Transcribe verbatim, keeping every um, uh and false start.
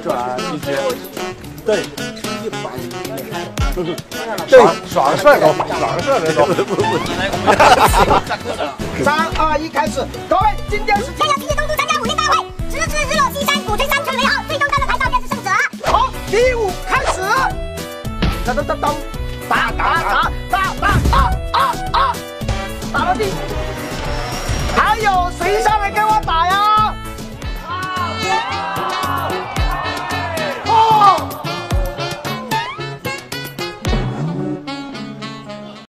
转一圈，对， 对，耍个帅高，耍个帅高，不不不。 三二一，开始！各位，今天是太阳星期东都参加午宴大会，直指日落西山，鼓吹三权为好，最终站在台上便是胜者。好，第五开始！当当当当，打打打打打啊啊啊！打到地，还有谁上来跟？